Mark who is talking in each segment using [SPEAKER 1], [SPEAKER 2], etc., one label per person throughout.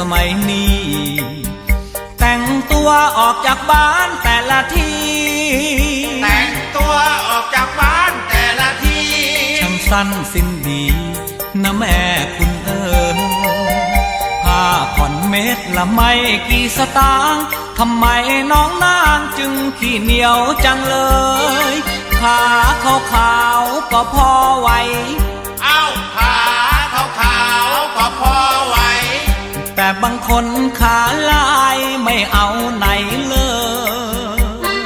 [SPEAKER 1] มัยนี้แต่งตัวออกจากบ้านแต่ละที
[SPEAKER 2] แต่งตัวออกจากบ้านแต่ละที
[SPEAKER 1] ช่างสั้นสิ้นดีนะแม่คุณผ้าผ่อนเม็ดละไม่กี่สตางค์ทำไมน้องนางจึงขี้เหนียวจังเลยขาขาวๆก็พอไหว
[SPEAKER 2] เอ้าขาขาวๆก็พอไหว
[SPEAKER 1] แต่บางคนขาลายไม่เอาไหนเลย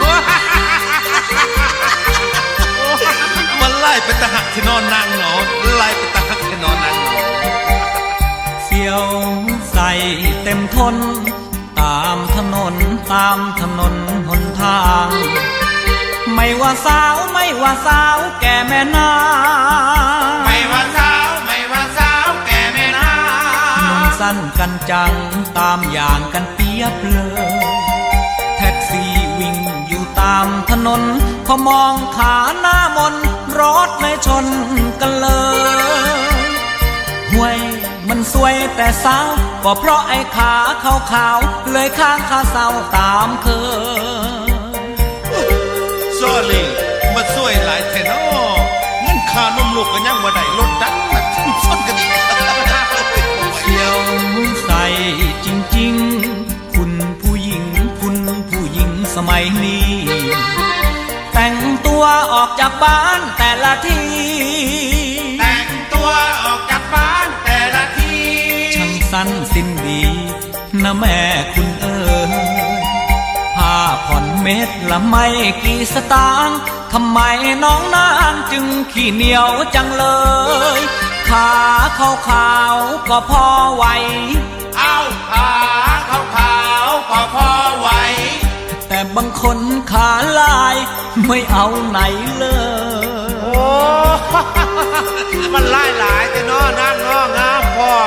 [SPEAKER 2] มันไล่ไปตะหักที่นอนนั่งเนาะไล่ไปตะหักที่นอนนั่งเนาะ
[SPEAKER 1] เสียวใส่เต็มทนตามถนนหนทางไม่ว่าสาวแก่แม่นา
[SPEAKER 2] ไม่ว่าสาวแก่แม่นา
[SPEAKER 1] นุ่งสั้นกันจังตามอย่างกันเปียบเลยแท็กซี่วิ่งอยู่ตามถนนพอมองขาหน้ามนรถไม่ชนกันเลยห่วยมันสวยแต่สาวก็เพราะไอ้ขาขาวเลยข้างขาเศร้าตามเคย
[SPEAKER 2] โซลิมาสวยหลายแท่นองั้นขานมลูกกันยังว่าได้รถดันมาส้นกันอีก
[SPEAKER 1] เสียวใส่จริงๆคุณผู้หญิงสมัยนี้แต่งตัวออกจากบ้านแต่ละที
[SPEAKER 2] แต่งตัวออกจากบ้านแต่ละที
[SPEAKER 1] ช่างสั้นสิ้นดีนะแม่คุณผ้าผ่อนเม็ดละไม่กี่สตางค์ทำไมน้องนางจึงขี้เหนียวจังเลยขาขาวๆก็พอไหว
[SPEAKER 2] เอ้าขาขาวๆก็พอไหว
[SPEAKER 1] แต่บางคนขาลายไม่เอาไหนเลย
[SPEAKER 2] โอ้มันหลายแต่น้อนั่งน้องามพร้อม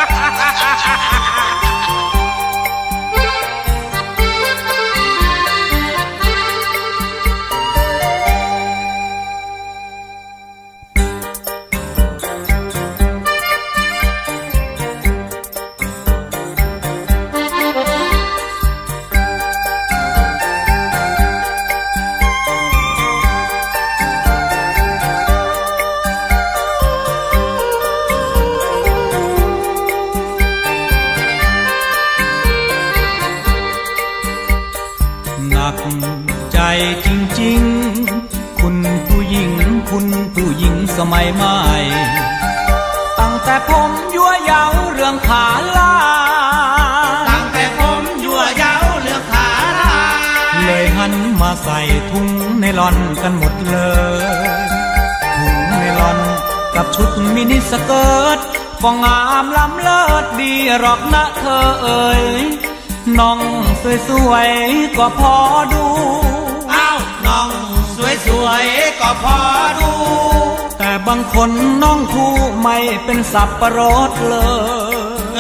[SPEAKER 1] ใจจริงๆคุณผู้หญิงสมัยใหม่ตั้งแต่ผมยั่วเย้าเรื่องขาลา
[SPEAKER 2] ตั้งแต่ผมยั่วเย้าเรื่องขาลา
[SPEAKER 1] เลยหันมาใส่ถุงไนลอนกันหมดเลยถุงไนลอนกับชุดมินิสเกิร์ตก็งามล้ำเลิศดีหรอกนะเธอเอ๋ยน้องสวยๆก็พอดู
[SPEAKER 2] อ้าวน้องสวยๆก็พอดู
[SPEAKER 1] แต่บางคนน้องคู่ไม่เป็นสับปะรดเลย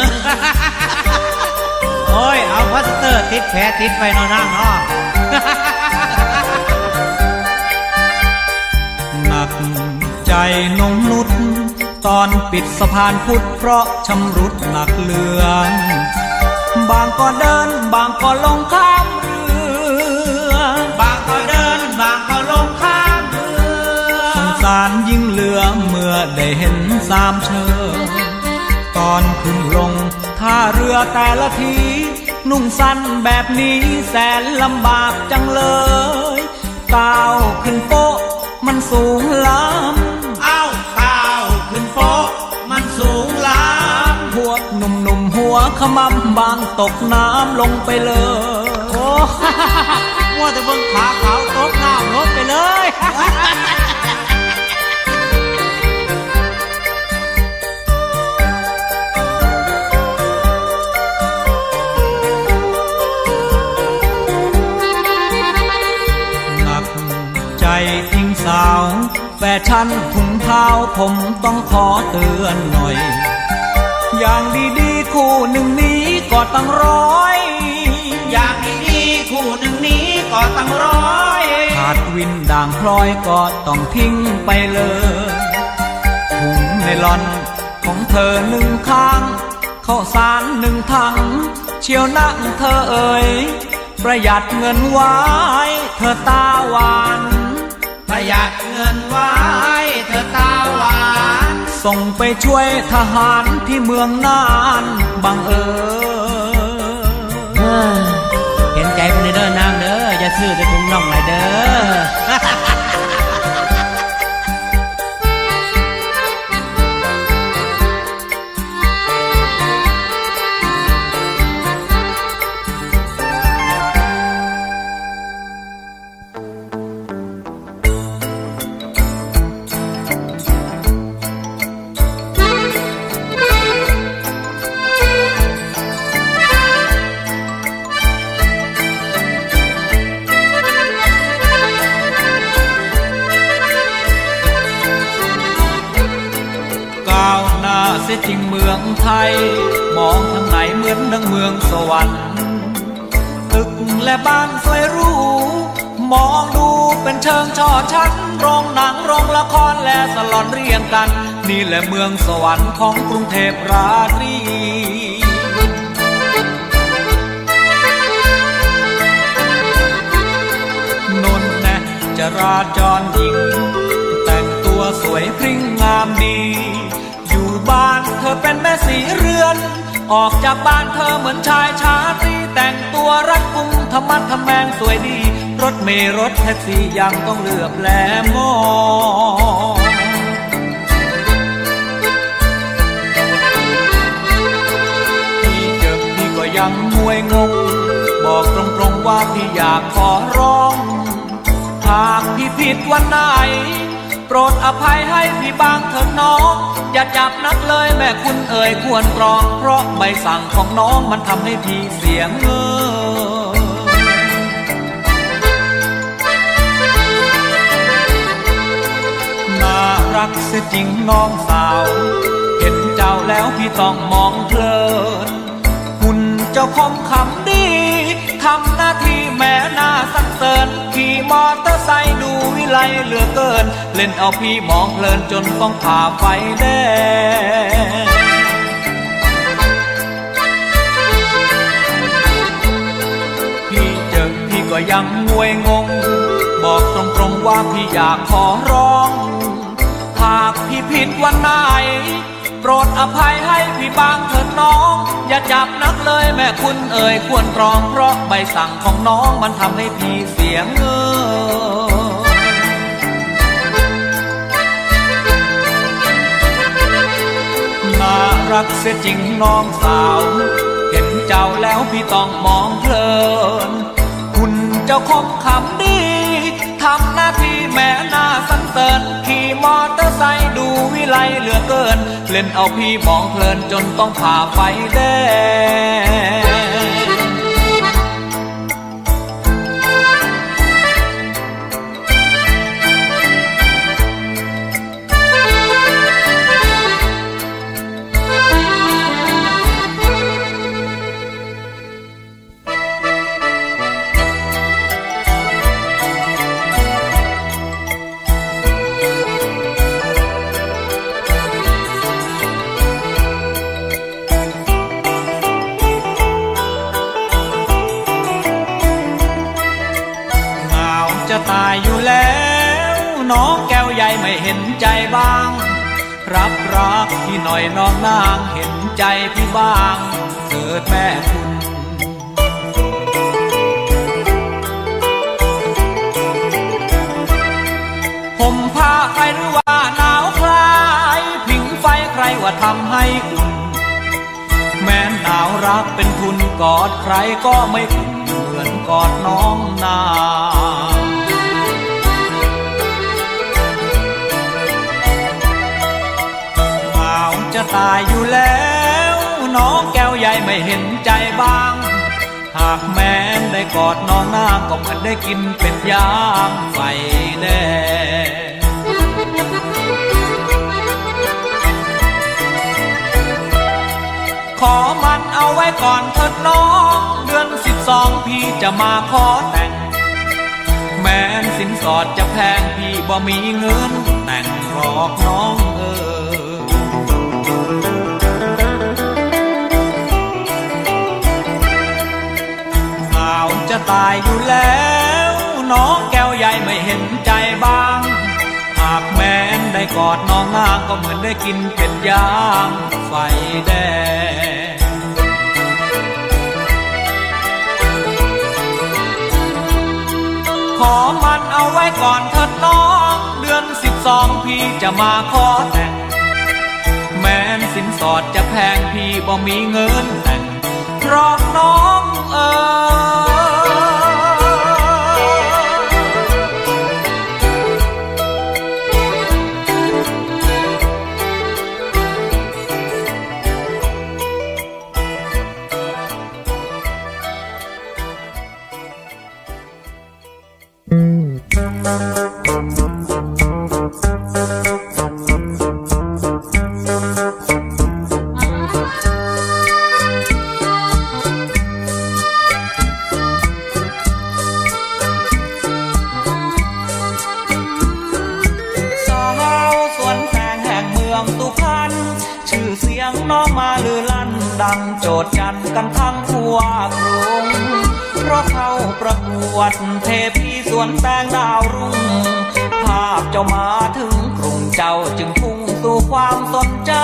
[SPEAKER 2] โอ้ยเอาพลาสเตอร์ติดแผลติดไปนอนนั่งเนาะ
[SPEAKER 1] หนักใจน้องนุชตอนปิดสะพานพุทธเพราะชำรุดหนักเหลือบางก็เดินบางก็ลงข้ามเรื
[SPEAKER 2] อบางก็เดินบางก็ลงข้ามเรือ
[SPEAKER 1] สงสารยิ่งเหลือเมื่อได้เห็นสามเชยตอนขึ้นลงท่าเรือแต่ละทีนุ่งสั้นแบบนี้แสนลำบากจังเลยก้าวขึ้นโป๊ะมันสูงล้ำ
[SPEAKER 2] อ้าวก้าวขึ้นโป๊ะมันสูงล้ำ
[SPEAKER 1] พวกหนุ่มหัวขมำบางตกน้ำลงไปเลย
[SPEAKER 2] โอ้ว่าแต่เบิ่งขาขาวตกน้ำลงไปเลย
[SPEAKER 1] หนักใจทิ้งสาวแฟชั่นถุงเท้าผมต้องขอเตือนหน่อยอย่างดีๆคู่หนึ่งนี้ก็ตั้งร้อย
[SPEAKER 2] อย่างดีๆคู่หนึ่งนี้ก็ตั้งร้อย
[SPEAKER 1] ขาดวินด่างพลอยก็ต้องทิ้งไปเลยถุงไนลอนของเธอหนึ่งข้างข้าวสาร1 ถังเชียวนักเธอเอ๋ยประหยัดเงินไว้เธอตาหวาน
[SPEAKER 3] ประหยัดเงินไว้เธอตาหวาน
[SPEAKER 1] ส่งไปช่วยทหารที่เมืองน่านบังเอิญ
[SPEAKER 3] เห็นใจคนเด้อนางเด้ออย่าซื้อแต่ถุงน่องเลยเด้อ
[SPEAKER 1] เสียจริงเมืองไทยมองทางไหนเหมือนดังเมืองสวรรค์ตึกและบ้านสวยหรูมองดูเป็นเชิงช่อชั้นโรงหนังโรงละครและสลอนเรียงกันนี่แหละเมืองสวรรค์ของกรุงเทพราตรีนนท์แน่จราจรหญิงแต่งตัวสวยพริ้งงามดีบ้านเธอเป็นแม่สีเรือนออกจากบ้านเธอเหมือนชายชาตรีแต่งตัวรัดกุมธรรมะทแมงสวยดีรถเมล์รถแท็กซี่ยังต้องเลือบแลมองพี่เจอพี่ก็ยังงวยงงบอกตรงๆว่าพี่อยากขอร้องหากพี่ผิดวันไหนโปรดอภัยให้พี่บางเถิดน้องอย่าจับนักเลยแม่คุณเอ่ยควรกรองเพราะใบสั่งของน้องมันทำให้พี่เสียเงินน่ารักเสียจริงน้องสาวเห็นเจ้าแล้วพี่ต้องมองเพลินหุ่นเจ้าคมขำดีทำหน้าที่แม่น่าสรรเสริญขี่มอเตอร์ไซค์ดูวิไลเหลือเกินเล่นเอาพี่มองเพลินจนต้องผ่าไฟแดงพี่เจอพี่ก็ยังงวยงงบอกตรงๆว่าพี่อยากขอร้องหากพี่ผิดวันไหนโปรดอภัยให้พี่บางเถิดน้องอย่าจับนักเลยแม่คุณเอ่ยควรกรองเพราะใบสั่งของน้องมันทำให้พี่เสียเงินน่ารักเสียจริงน้องสาวเห็นเจ้าแล้วพี่ต้องมองเพลินคุณเจ้าคมขำดีทำหน้าที่แม่น่าสรรเสริญขี่มอเตอร์ไซค์ดูวิไลเหลือเกินเล่นเอาพี่มองเพลินจนต้องผ่าไฟแดตายอยู่แล้วน้องแก้วใหญ่ไม่เห็นใจบ้างรับรักพี่หน่อยน้องนางเห็นใจพี่บ้างเกิดแม่คุณห่มผ้าใครหรือว่าหนาวคลายผิงไฟใครว่าทำให้อุ่นแม้หนาวรักเป็นทุนกอดใครก็ไม่อุ่นเหมือนกอดน้องนางจะตายอยู่แล้วน้องแก้วใหญ่ไม่เห็นใจบ้างหากแม้นได้กอดน้องนางก็เหมือนได้กินเป็ดย่างไฟแดงขอมันเอาไว้ก่อนเถิดน้องเดือน12พี่จะมาขอแต่งแม้นสินสอดจะแพงพี่บ่มีเงินแต่งหรอกน้องายอยู่แล้วน้องแก้วใหญ่ไม่เห็นใจบ้างหากแม้นได้กอดน้องนางก็เหมือนได้กินเป็ดย่างไฟแดงขอมันเอาไว้ก่อนเถิดน้องเดือน12พี่จะมาขอแต่งแม้นสินสอดจะแพงพี่บ่มีเงินแต่งเพราะน้องน้องมาลือลั่นดังโจทย์จันกันทั้งทั่วกรุงเพราะเข้าประกวดเทพีสวนแตงดาวรุ่งภาพเจ้ามาถึงกรุงเจ้าจึงพุ่งสู่ความสนใจ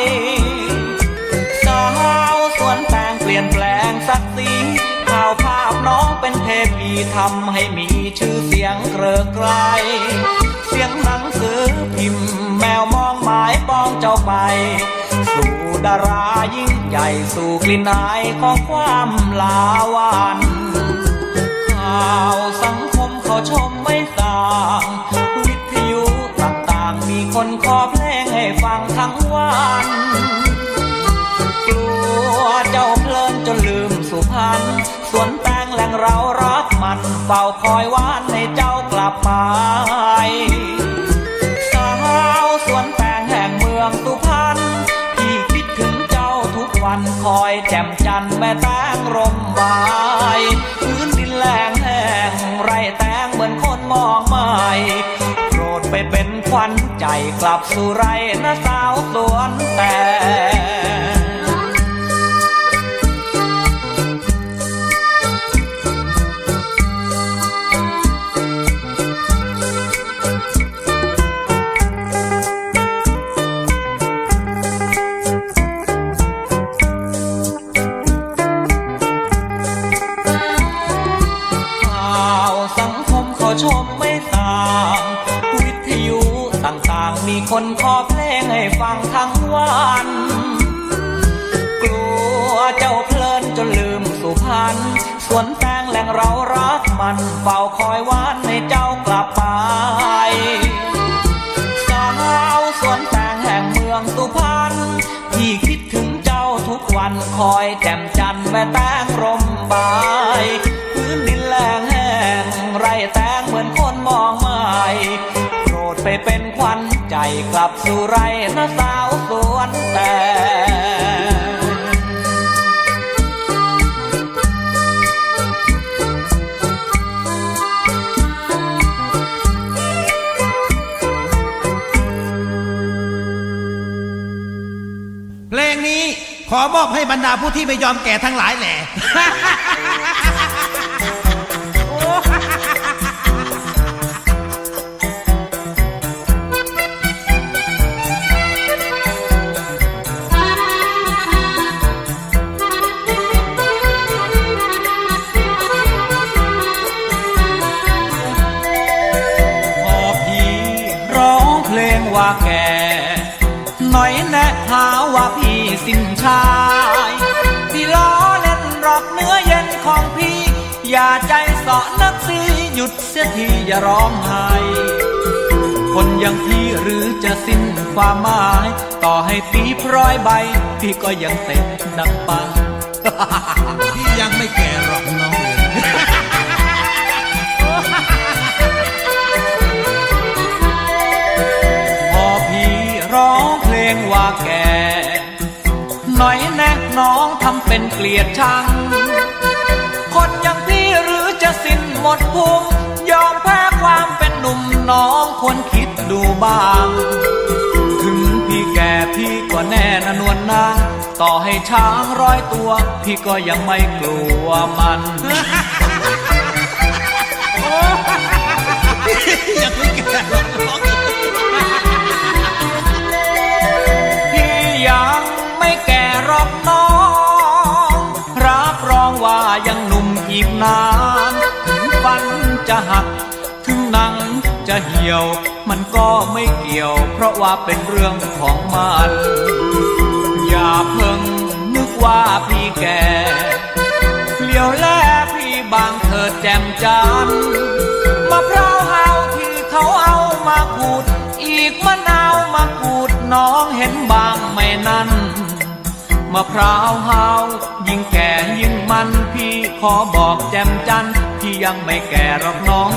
[SPEAKER 1] สาวสวนแตงเปลี่ยนแปลงศักดิ์ศรีข่าวภาพน้องเป็นเทพีทำให้มีชื่อเสียงเกริกไกรเสียงหนังสือพิมพ์แมวมองหมายปองเจ้าไปสู่ดารายิ่งใหญ่สู่กลิ่นอายของความลาวันข่าวสังคมเขาชมไม่ต่างวิทยุต่างๆมีคนขอเพลงให้ฟังทั้งวันกลัวเจ้าเพลินจนลืมสุพรรณสวนแตงแหล่งเรารักมันเฝ้าคอยวันให้เจ้ากลับไปสาวสวนแตงแห่งเมืองสุพรรณวันคอยแจ่มจันทร์แม่แตงร่มใบพื้นดินแล้งแห้งไรแตงเหมือนคนมองไม่โปรดไปเป็นขวัญใจกลับสู่ไรนะสาวสวนแตงชมไม่ต่างวิทยุต่างๆมีคนขอเพลงให้ฟังทั้งวันกลัวเจ้าเพลินจนลืมสุพรรณสวนแตงแหล่งเรารักมันเฝ้าคอยวันให้เจ้ากลับไปสาวสวนแตงแห่งเมืองสุพรรณที่คิดถึงเจ้าทุกวันคอยแจ่มจันทร์แม่แตงร่มใบพื้นดินแล้งแห้งไรแตงเหมือนคนมองไม่โปรดไปเป็นขวัญใจกลับสู่ไรนะสาวสวนแตง
[SPEAKER 4] เพลงนี้ขอมอบให้บรรดาผู้ที่ไม่ยอมแก่ทั้งหลายแหละ
[SPEAKER 1] ว่าแก่หน่อยแนะหาว่าพี่สิ้นชายที่ล้อเล่นรอกเนื้อเย็นของพี่อย่าใจเสาะนักสิหยุดเสียทีอย่าร้องไห้คนอย่างพี่หรือจะสิ้นความหมายต่อให้ปี100 ใบพี่ก็ยังเตะดังปัง
[SPEAKER 4] พี่ยังไม่แก่หรอกน้อง
[SPEAKER 1] ร้องเพลงว่าแก่หน่อยแนะน้องทำเป็นเกลียดชังคนอย่างพี่หรือจะสิ้นหมดภูมิยอมแพ้ความเป็นหนุ่มน้องควรคิดดูบ้างถึงพี่แก่พี่ก็แน่นะนวลนางต่อให้ช้าง100 ตัวพี่ก็ยังไม่กลัวมัน
[SPEAKER 4] ยังไม่แก่หรอกน้อง
[SPEAKER 1] พี่ยังไม่แก่หรอกน้องรับรองว่ายังหนุ่มอีกนานถึงฟันจะหักถึงหนังจะเหี่ยวมันก็ไม่เกี่ยวเพราะว่าเป็นเรื่องของมันอย่าเพิ่งนึกว่าพี่แก่เลี้ยวแลพี่บางเถิดแจ่มจันทร์มะพร้าวหาวที่เขาเอามาขูดอีกมะนาวมาขูดน้องเห็นบางไหมนั้นมะพร้าวหาวยิ่งแก่ยิ่งมันพี่ขอบอกแจ่มจันทร์พี่ยังไม่แก่หรอกน้อง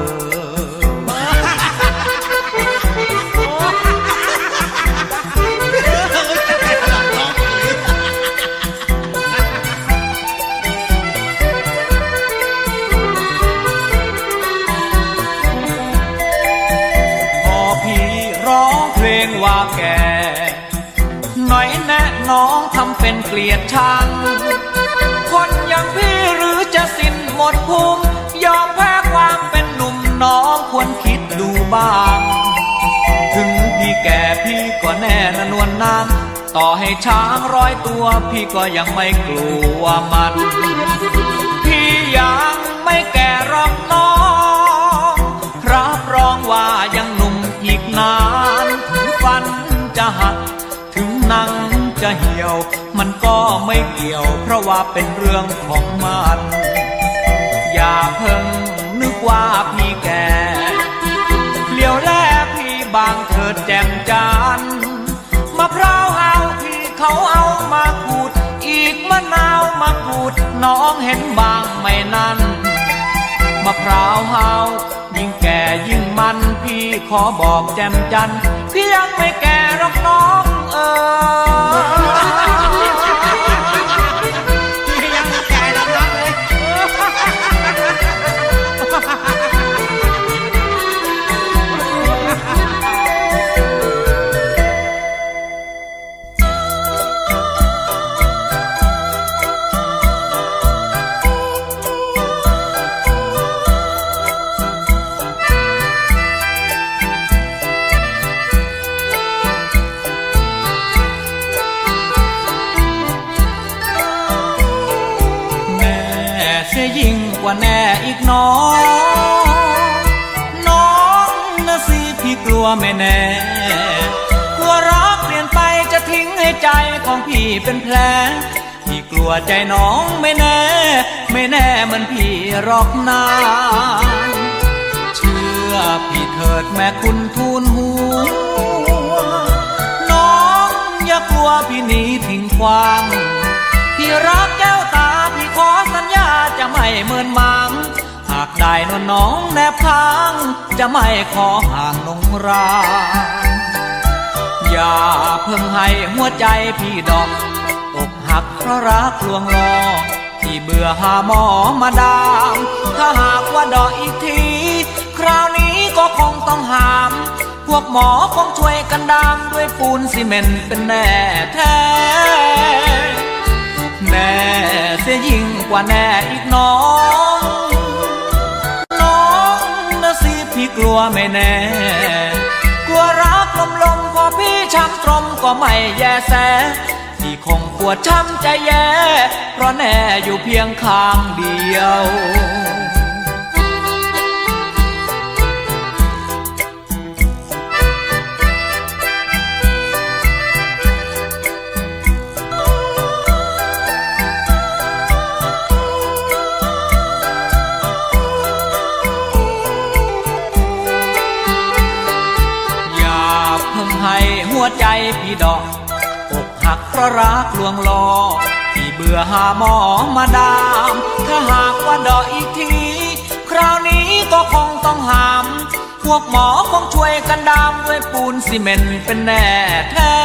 [SPEAKER 1] ว่าแก่หน่อยแนะน้องทำเป็นเกลียดชังคนอย่างพี่หรือจะสิ้นหมดภูมิยอมแพ้ความเป็นหนุ่มน้องควรคิดดูบ้างถึงพี่แก่พี่ก็แน่นวลนางต่อให้ช้าง100 ตัวพี่ก็ยังไม่กลัวมันพี่ยังไม่แก่หรอกน้องรับรองว่ายังหนุ่มอีกนานฟันจะหักถึงหนังจะเหี่ยวมันก็ไม่เกี่ยวเพราะว่าเป็นเรื่องของมันอย่าเพิ่งนึกว่าพี่แก่เลี้ยวแลพี่บางเถิดแจ่มจันทร์มะพร้าวหาวที่เขาเอามาขูดอีกมะนาวมาขูดน้องเห็นบางไหมนั้นมะพร้าวหาวยิ่งแก่ยิ่งมันพี่ขอบอกแจ่มจันทร์พี่ยังไม่แก่หรอกน้อง
[SPEAKER 4] พี่ยังไม่แก่หรอกน้องเลย
[SPEAKER 1] ยิ่งกว่าแน่อีกน้องนะสิพี่กลัวไม่แน่กลัวรักเปลี่ยนไปจะทิ้งให้ใจของพี่เป็นแผลพี่กลัวใจน้องไม่แน่เหมือนพี่หรอกนาเชื่อพี่เถิดแม่คุณทูลหัวน้องอย่ากลัวพี่หนีทิ้งควางพี่รักแก้วตาพี่ขอสัญญาจะไม่เมินมังหากได้นวลน้องแนบทางจะไม่ขอห่างนงรางอย่าเพิ่งให้หัวใจพี่ดอกอกหักเพราะรักลวงหลอกที่เบื่อหาหมอมาดามถ้าหากว่าดอกอีกทีคราวนี้ก็คงต้องหามพวกหมอคงช่วยกันดามด้วยปูนซีเมนต์เป็นแน่แท้แน่เสียยิ่งกว่าแน่อีกน้องนะสิพี่กลัวไม่แน่กลัวรักลมพอพี่ช้ำตรมก็ไม่แยแสพี่คงปวดช้ำใจแย่เพราะแน่อยู่เพียงข้างเดียวให้หัวใจพี่ดอกอกหักเพราะรักลวงหลอกพี่เบื่อหาหมอมาดามถ้าหากว่าดอกอีกทีคราวนี้ก็คงต้องหามพวกหมอคงช่วยกันดามด้วยปูนซีเมนต์เป็นแน่แท้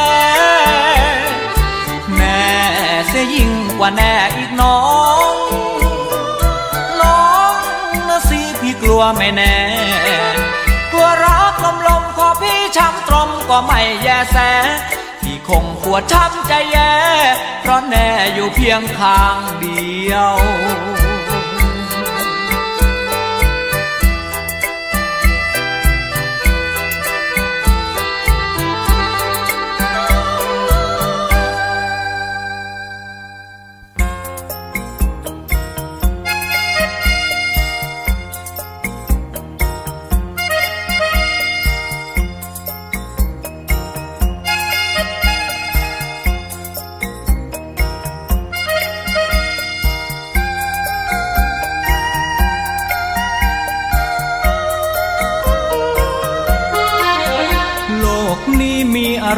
[SPEAKER 1] แน่เสียยิ่งกว่าแน่อีกน้องนะสิพี่กลัวไม่แน่กลัวรักลมขอพี่ช้ำตรมก็ไม่แยแสพี่คงปวดช้ำใจแย่เพราะแน่อยู่เพียงข้างเดียว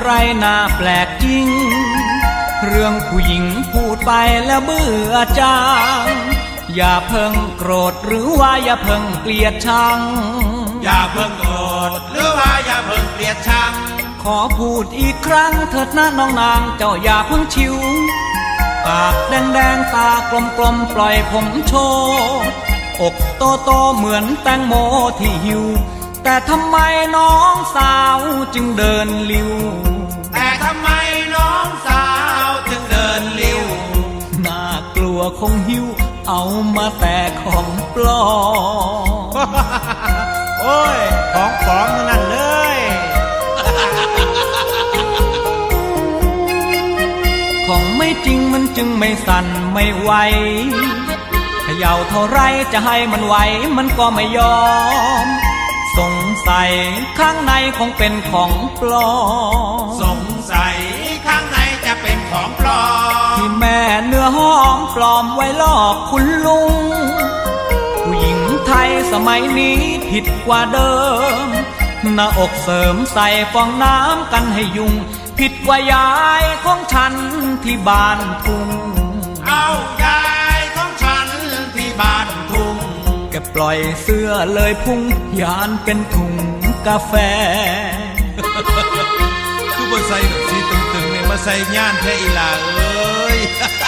[SPEAKER 1] อะไรน่าแปลกจริงเรื่องผู้หญิงพูดไปแล้วเบื่อจางอย่าเพิ่งโกรธหรือว่าอย่าเพิ่งเกลียดชัง
[SPEAKER 4] อย่าเพิ่งโกรธหรือว่าอย่าเพิ่งเกลียดชัง
[SPEAKER 1] ขอพูดอีกครั้งเถิดนะน้องนางเจ้าอย่าเพิ่งชิวปากแดงๆตากลมๆปล่อยผมโชว์อกโตๆเหมือนแตงโมที่หิวแต่ทำไมน้องสาวจึงเดินลิ้ว
[SPEAKER 4] แต่ทำไมน้องสาวจึงเดินลิ้ว
[SPEAKER 1] น่ากลัวคงหิวเอามาแต่ของปลอม
[SPEAKER 4] โอ้ยของปลอมนั่นเลย
[SPEAKER 1] ของไม่จริงมันจึงไม่สั่นไม่ไหวเขย่าเท่าไรจะให้มันไหวมันก็ไม่ยอมสงสัยข้างในคงเป็นของปลอม
[SPEAKER 4] สงสัยข้างในจะเป็นของปลอม
[SPEAKER 1] ที่แม่เนื้อหอมปลอมไว้ลอกคุณลุงผู้หญิงไทยสมัยนี้ผิดกว่าเดิมหน้าอกเสริมใส่ฟองน้ำกันให้ยุงผิดกว่ายายของฉันที่บ้านทุ่ง
[SPEAKER 4] เอายายของฉันที่บ้านทุ่ง
[SPEAKER 1] แกปล่อยเสื้อเลยพุ่งยานเป็นถุงกาแฟ
[SPEAKER 2] คือบ่ใส่ดอกสีตึงๆเนี่ยมาใส่ย่านแท้อีหล่าเอ้ย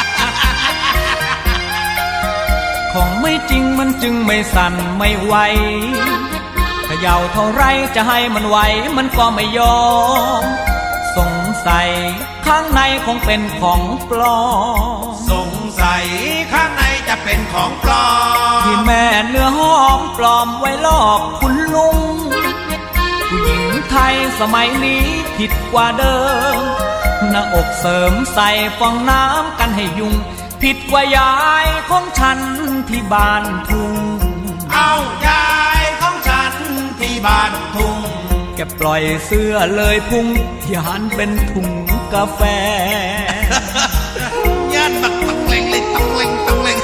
[SPEAKER 1] ของไม่จริงมันจึงไม่สั่นไม่ไหวเขย่าเท่าไรจะให้มันไหวมันก็ไม่ยอมสงสัยข้างในคงเป็นของปลอม
[SPEAKER 4] สงสัยข้างในจะเป็นของปลอม
[SPEAKER 1] ที่แม่เนื้อหอมปลอมไว้ลอกคุณลุงผู้หญิงไทยสมัยนี้ผิดกว่าเดิมหน้าอกเสริมใส่ฟองน้ำกันให้ยุงผิดกว่ายายของฉันที่บ้านทุ่ง
[SPEAKER 4] เอายายของฉันที่บ้านทุ่ง
[SPEAKER 1] แกปล่อยเสื้อเลยพุ่งยานเป็นถุงกาแฟ
[SPEAKER 2] ย่านบักตังเล็งเลยตังเล็งตังเล็ง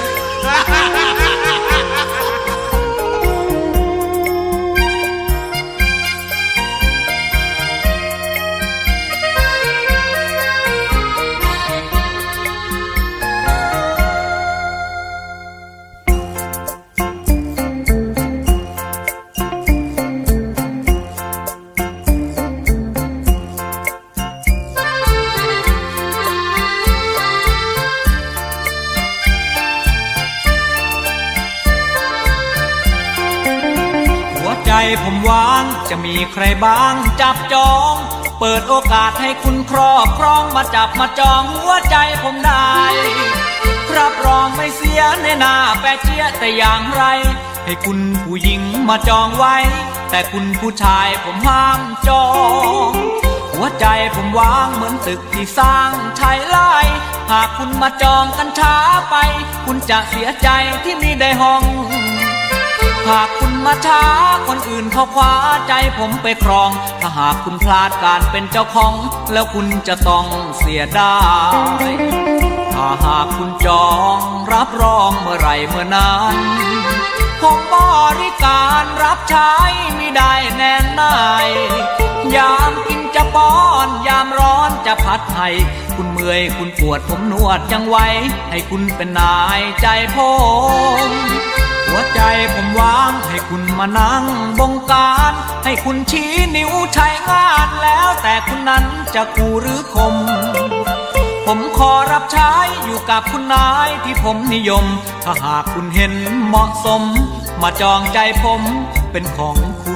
[SPEAKER 1] ผมว่างจะมีใครบ้างจับจองเปิดโอกาสให้คุณครอบครองมาจับมาจองหัวใจผมได้รับรองไม่เสียในหน้าแปะเจี๊ยแต่อย่างไรให้คุณผู้หญิงมาจองไว้แต่คุณผู้ชายผมห้ามจองหัวใจผมว่างเหมือนตึกที่สร้างชายไร่หากคุณมาจองกันช้าไปคุณจะเสียใจที่มีได้ห้องหากคุณมาช้าคนอื่นเขาคว้าใจผมไปครองถ้าหากคุณพลาดการเป็นเจ้าของแล้วคุณจะต้องเสียดายถ้าหากคุณจองรับรองเมื่อไรเมื่อนั้นผมบริการรับใช้ไม่ได้แน่นายยามกินจะป้อนยามร้อนจะพัดให้คุณเมื่อยคุณปวดผมนวดจังไว้ให้คุณเป็นนายใจผมหัวใจผมวางให้คุณมานั่งบงการให้คุณชี้นิ้วใช้งานแล้วแต่คุณนั้นจะกูหรือคมผมขอรับใช้อยู่กับคุณนายที่ผมนิยมถ้าหากคุณเห็นเหมาะสมมาจองใจผมเป็นของคุณ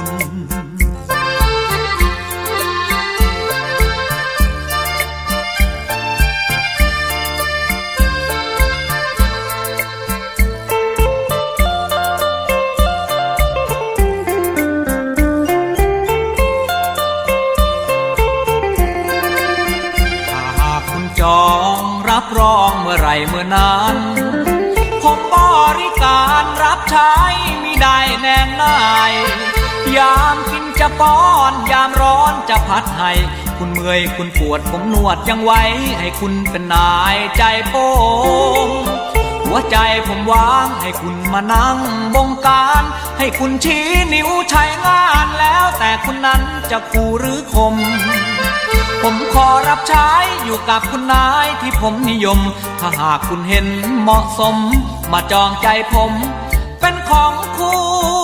[SPEAKER 1] รับรองเมื่อไรเมื่อนั้นผมบริการรับใช้มิได้แน่นายยามกินจะป้อนยามร้อนจะพัดให้คุณเมื่อยคุณปวดผมนวดยังไว้ให้คุณเป็นนายใจผมหัวใจผมวางให้คุณมานั่งบงการให้คุณชี้นิ้วใช้งานแล้วแต่คุณนั้นจะขู่หรือคมผผมขอรับใช้อยู่กับคุณนายที่ผมนิยมถ้าหากคุณเห็นเหมาะสมมาจองใจผมเป็นของคุณ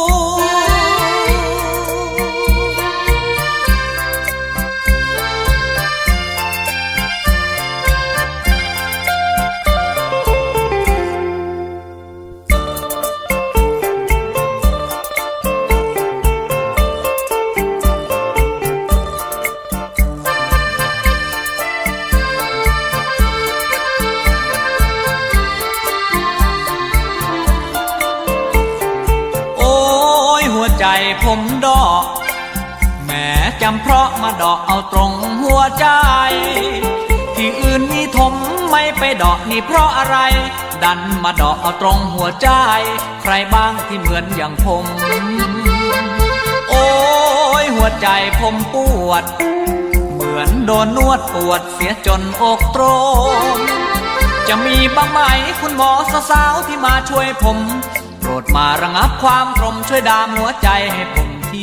[SPEAKER 1] ใจผมดอกแม้จำเพราะมาดอกเอาตรงหัวใจที่อื่นมีถมไม่ไปดอกนี่เพราะอะไรดันมาดอกเอาตรงหัวใจใครบ้างที่เหมือนอย่างผมโอ้ยหัวใจผมปวดเหมือนโดนนวดปวดเสียจนอกตรงจะมีบ้างไหมคุณหมอสาวๆที่มาช่วยผมโปรดมาระงับความตรมช่วยดามหัวใจให้ผมที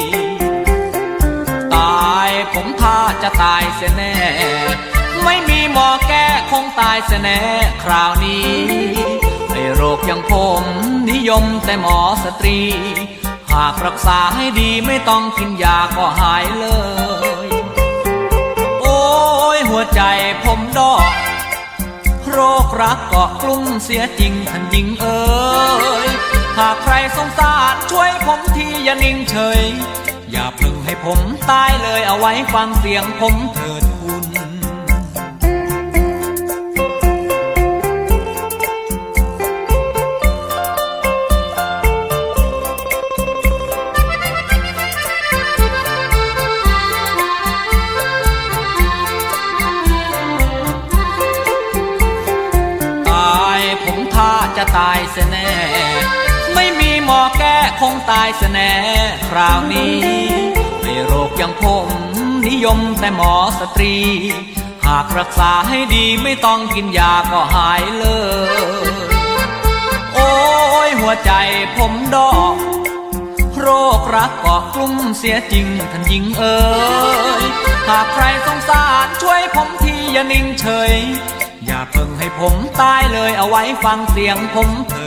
[SPEAKER 1] ตายผมถ้าจะตายเสียแน่ไม่มีหมอแก้คงตายเสียแน่คราวนี้ไอ้โรคอย่างผมนิยมแต่หมอสตรีหากรักษาให้ดีไม่ต้องกินยาก็หายเลยโอ้ยหัวใจผมดอกโรครักเกาะกลุ่มเสียจริงท่านหญิงเอ๋ยหากใครสงสารช่วยผมทีอย่านิ่งเฉยอย่าเพิ่งให้ผมตายเลยเอาไว้ฟังเสียงผมเถิดคุณจะตายเสียแน่ไม่มีหมอแก้คงตายเสียแน่คราวนี้ไม่โรคอย่างผมนิยมแต่หมอสตรีหากรักษาให้ดีไม่ต้องกินยาก็หายเลยโอ้ยหัวใจผมดอกโรครักเกาะกลุ่มเสียจริงท่านหญิงเอ๋ยหากใครสงสารช่วยผมทีอย่านิ่งเฉยอย่าเพิ่งให้ผมตายเลยเอาไว้ฟังเสียงผมเถิด